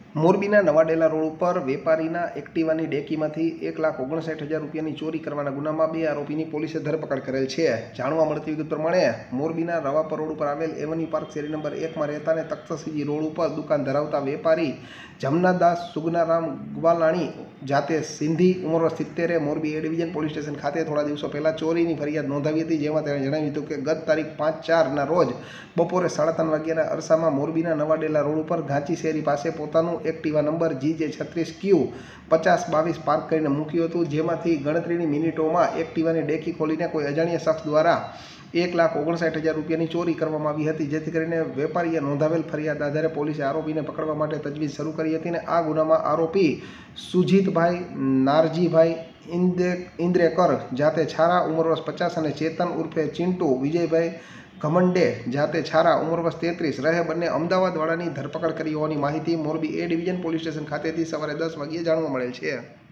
મોરબીના નવાડેલા રોડ ઉપર વેપારીના એક્ટિવાની ડેકીમાંથી 1,59,000 રૂપિયાની ચોરી કરવાના ગુનામાં 2 આરોપીની પોલીસે ધરપકડ કરેલ છે। જાણવા મળતી વિગત પ્રમાણે મોરબીના રવાપર રોડ ઉપર આવેલ એવન્યુ પાર્ક શેરી નંબર 1માં રહેતા અને તખ્તસિંહજી રોડ ઉપર દુકાન ધરાવતા વેપારી જમનાદાસ સુગનારામ ગ્વાલાણી જાતે સિંધી ઉંમર 70 Morbi A division police station ખાતે થોડા દિવસો પહેલાં ચોરીની ફરિયાદ નોંધાવી હતી, જેમાં તેણે જણાવ્યું હતું કે ગત તારીખ 5/4ના રોજ બપોરે 3:30 વાગ્યાના અરસામાં મોરબીના નવાડેલા રોડ ઉપર ઘાંચી શેરી પાસે પોતાનું એક્ટિવા નંબર GJ36Q5022 પાર્ક કરીને મૂક્યું હતું, જેમાંથી ગણતરીની મિનિટોમાં એક્ટિવાની ડેકી ખોલીને કોઈ અજાણ્યા શખ્સ દ્વારા 1,59,000 રૂપિયાની ચોરી કરવામાં આવી હતી, જેથી કરીને વેપારીએ નોંધાવેલ ફરિયાદ આધારે પોલીસે આરોપીને પકડવા માટે તજવીજ શરૂ કરી હતી અને આ ગુનામાં આરોપી સુજીતભાઈ નારજીભાઈ ઇન્દ્રેકર જાતે છારા ઉંમર વર્ષ 50 અને ચેતન ઉર્ફે ચિંટુ વિજયભાઈ ઘમંડે જાતે છારા ઉંમર વર્ષ 33 રહે બંને અમદાવાદવાળાની ધરપકડ કરી હોવાની માહિતી Morbi A division police station ખાતેથી સવારે 10 વાગ્યે જાણવા મળેલ છે।